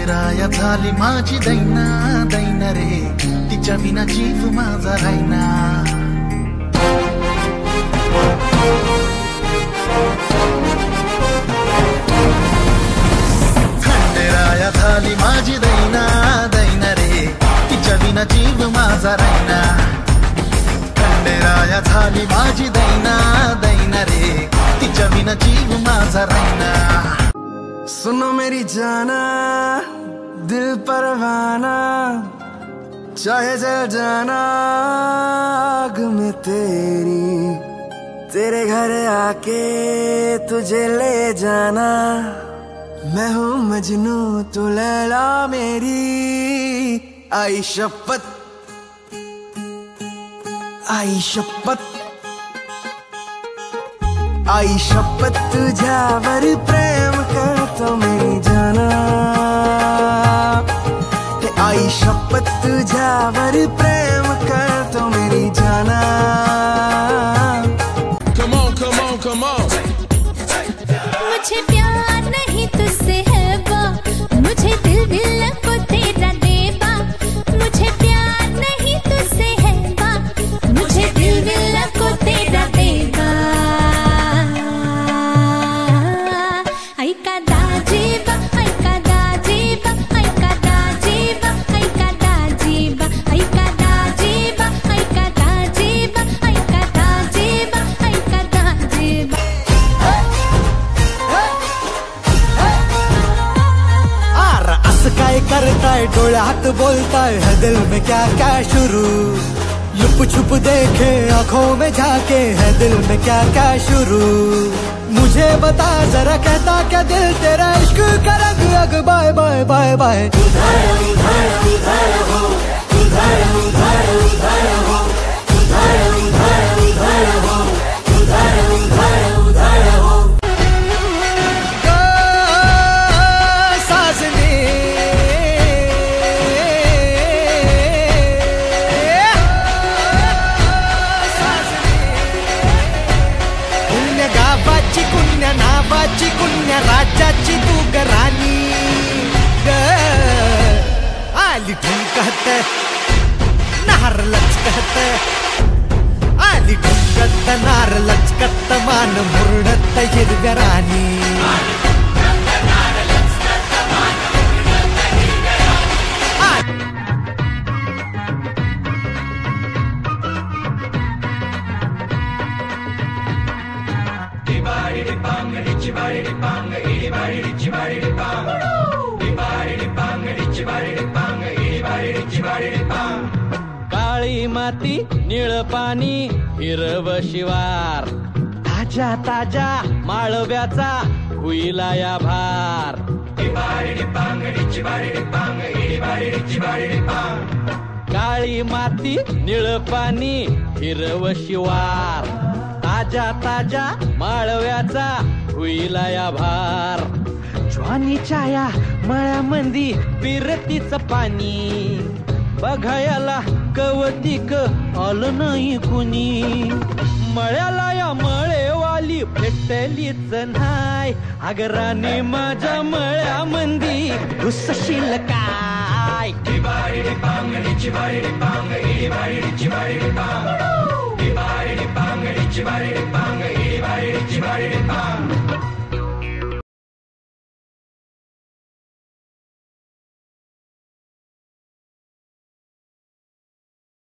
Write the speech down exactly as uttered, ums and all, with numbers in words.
खंडेराया झाली माझी दैना दैन रे, तिच्या विना जीव माझा राहिना. खंडेराया झाली माझी दैना दैन रे, तिच्या विना जीव माझा राहिना. खंडेराया झाली माझी दैना दैन रे, तिच्या विना जीव माझा राहिना. सुनो मेरी जाना दिल परवाना, चाहे जल जाना आग में तेरी, तेरे घर आके तुझे ले जाना. मैं हूँ मजनू तू लैला मेरी, आई शपथ आई शपथ आई शपथ तुझ्यावर प्रेम करतो मेरी जाना. आई शपथ तुझ्यावर प्रेम करतो मेरी जाना. Come on, come on, come on. मुझे प्यार नहीं तुझसे है बा, मुझे दिल दिल को तेरा देबा. मुझे प्यार नहीं तुझसे है बा, मुझे दिल दिल को तेरा देबा. ऐका दाजीबा ऐका दाजीबा ऐका दाजीबा ऐका दाजीबा ऐका दाजीबा ऐका दाजीबा ऐका दाजीबा ऐका दाजीबा. आर असं काय करताय, डोळ्यात बोलताय, है दिल में क्या क्या शुरू. लुप छुप देखे आंखों में झाके, है दिल में क्या क्या शुरू. मुझे बता जरा कहता क्या दिल तेरा इश्क का रंग. अग बाय बाय बाय बाय. उधार उधार उधार हो, उधार उधार उधार हो, उधार उधार उधार हो, उधार उधार उधार हो. साजने कुण्या गावाची कुण्या नावाची कुण्या राज्याची तू ग राणी ग. आली ठुमकत नार लचकत, आली ठुमकत नार लचकत, मान मुरडत हिरव्या राणी. काळी माती निळ पाणी हिरव शिवार, ताजा ताजा माळव्याचा हुईला या भार. काळी माती निळ पाणी हिरव शिवार, ताजा ताजा माळव्याचा हुईला या भार. ज्वानीच्या या मळ्यामंदी पिरतीच पाणी, बघायला कवतिक आलं नाही कुणी. मळ्याला या मळेवाली भेटलीच नाय, अगराने माझ्या मळ्यामंदी घुसशील काय. Bang,